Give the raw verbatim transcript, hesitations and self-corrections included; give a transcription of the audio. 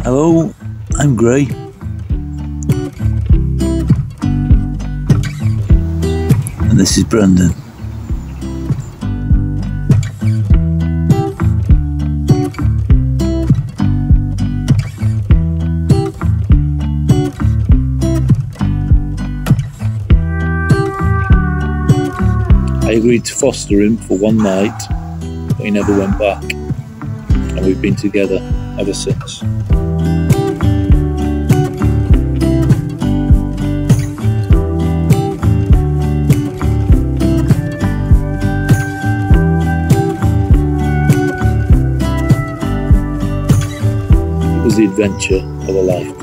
Hello, I'm Gray. And this is Brendan. I agreed to foster him for one night, but he never went back, and we've been together ever since. It was the adventure of a lifetime.